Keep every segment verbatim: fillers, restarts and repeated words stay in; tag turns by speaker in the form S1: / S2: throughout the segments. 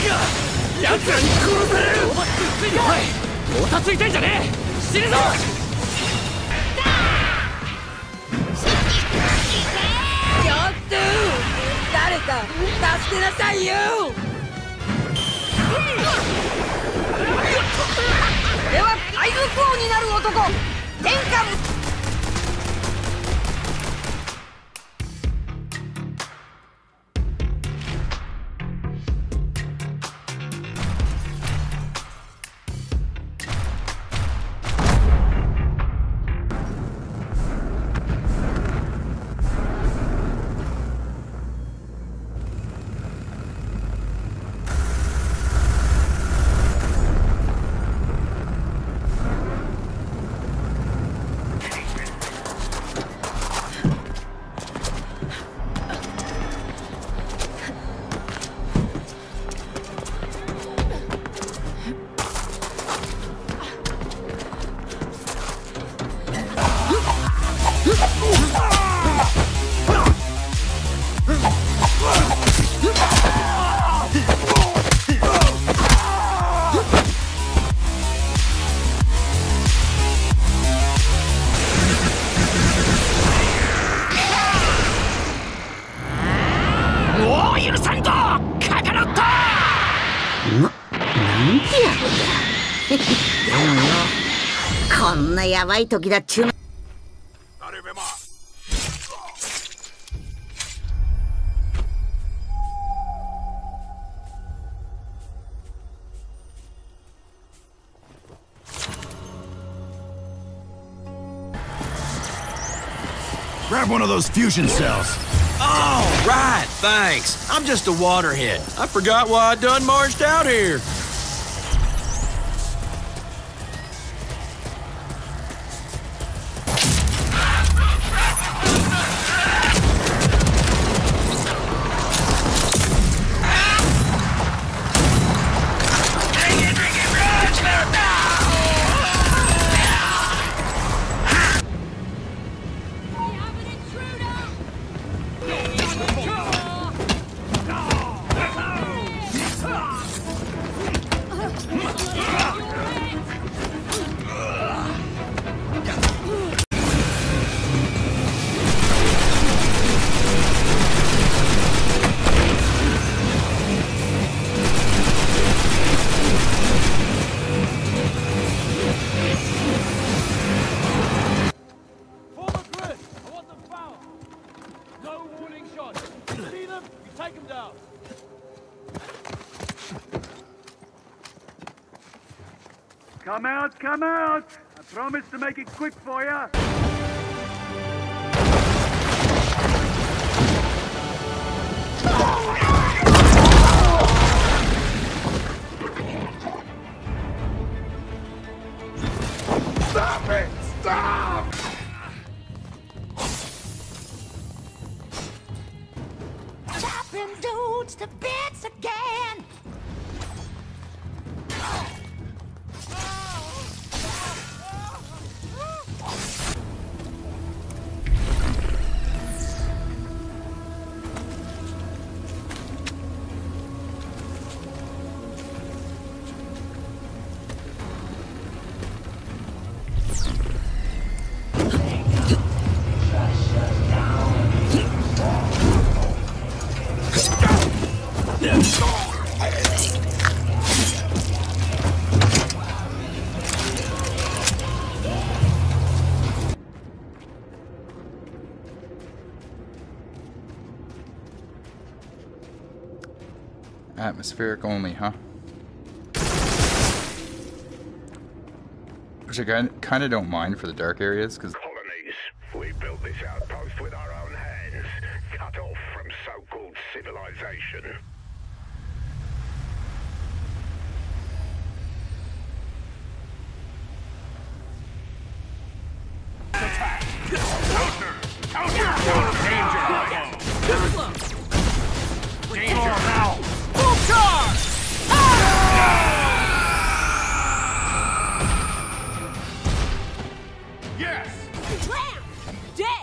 S1: 奴らに殺される。おばつついてこい。もたついてんじゃねえ。死ぬぞ。
S2: ちょっと誰か助けなさいよ。俺は海賊王になる男、天下無こんなやばい時だっちゅうの。
S3: Grab one of those fusion cells.
S4: Oh, right, thanks. I'm just a waterhead. I forgot why I done marched out here.
S5: Come out, come out! I promise to make it quick for you.
S3: Stop it! Stop!
S2: Chopping dudes to bits again.
S6: Atmospheric only, huh? Which I kind of don't mind for the dark areas, because
S7: colonies. We built this outpost with our own hands, cut off from so-called civilization.
S3: Attack! Counter! Counter! Danger! Danger now!
S1: Full charge!
S3: Yes!
S2: Slam! Dead!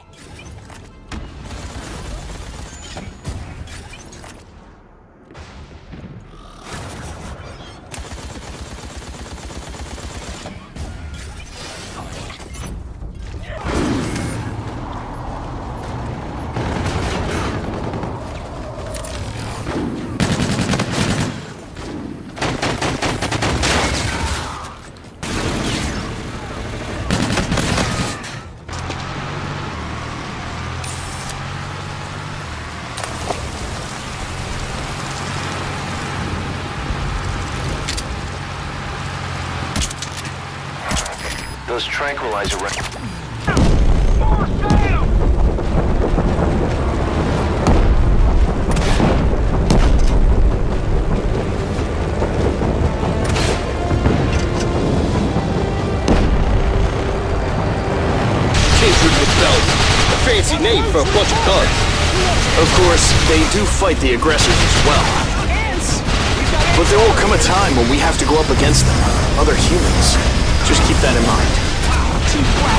S8: those tranquilizer rounds.
S1: Kindred with bells. A fancy name for a bunch of thugs.
S8: Of course, they do fight the aggressors as well. But there will come a time when we have to go up against them. Other humans. Just keep that in mind.